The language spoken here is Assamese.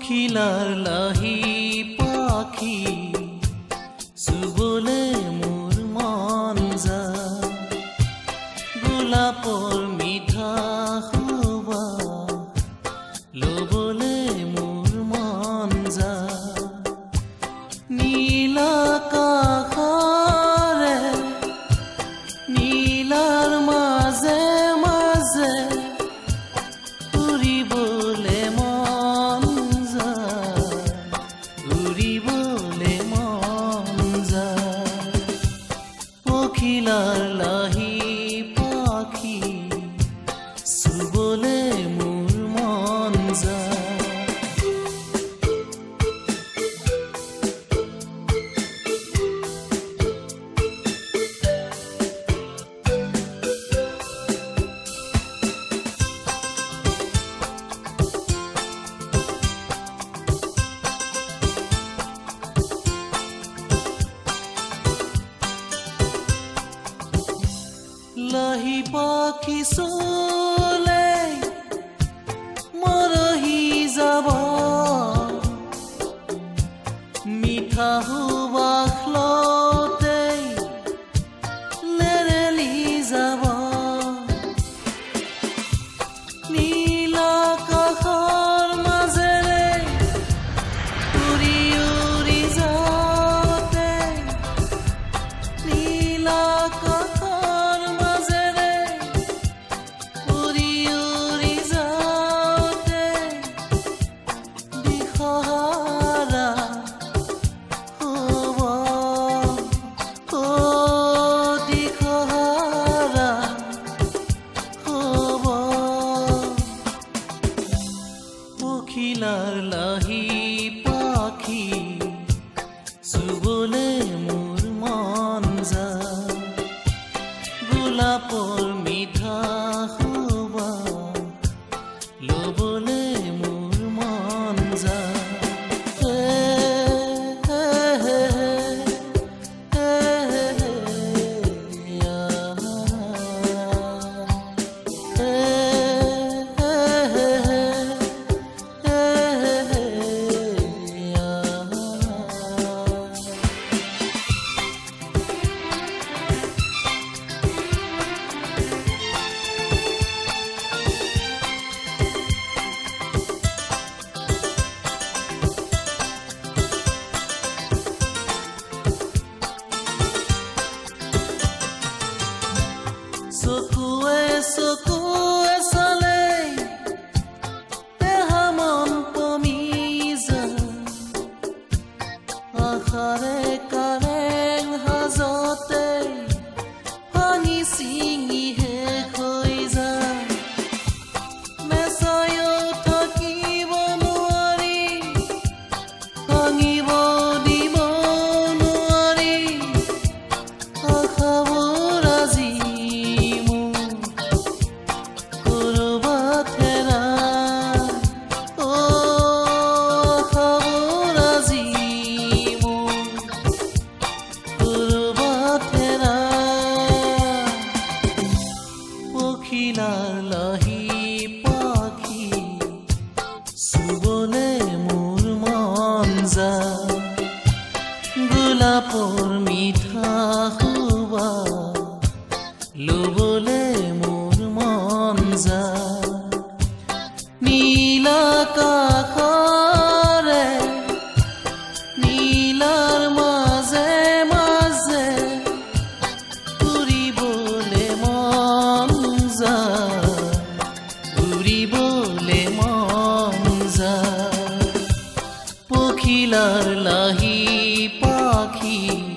পখিলাৰ লাহি পাখি চুবলে মোৰ মন যায় গোলাপৰ মিঠা সুবা লবলে মোৰ মন যায় নীল আকাশৰে নীলাৰ মাজে মাজে উৰিবলে মন যায় উৰিবলে মন যায় পখিলাৰ লাহি পাখি চুবলে মোৰ মন যায় লাহি পাখি চলে মৰহি যাব মিঠা সুবাস লতে লেৰেলি যাব নীল আকাশৰ মাজেৰে উৰি উৰি যাওঁতে নীল আকাশৰ মাজেৰে উৰি উৰি যাওঁতে দিশহাৰা হ'ব দিশহাৰা হ'ব পখিলাৰ লাহি পাখি চুবলে মোৰ মন যায় গোলাপৰ মিঠা সুবা লবলে মোৰ মন যায় চকুৱে চকুৱে চালে দেহা মন পমি যায় আশাৰে কাৰেং সাজতে ভাঙি ছিঙি শেষ হৈ যায় মেচায়ো থাকিব নোৱাৰি ভাঙিব দিব নোৱাৰি আশাবোৰ আজি পখিলাৰ লাহি পাখি চুবলে মোৰ মন যায় গোলাপৰ মিঠা সুবা লবলে মোৰ মন যায় নীল আকাশৰে নীলাৰ মাজে মাজে উৰিবলে মন যায় উৰিবলে মন যায় পখিলাৰ লাহি পাখি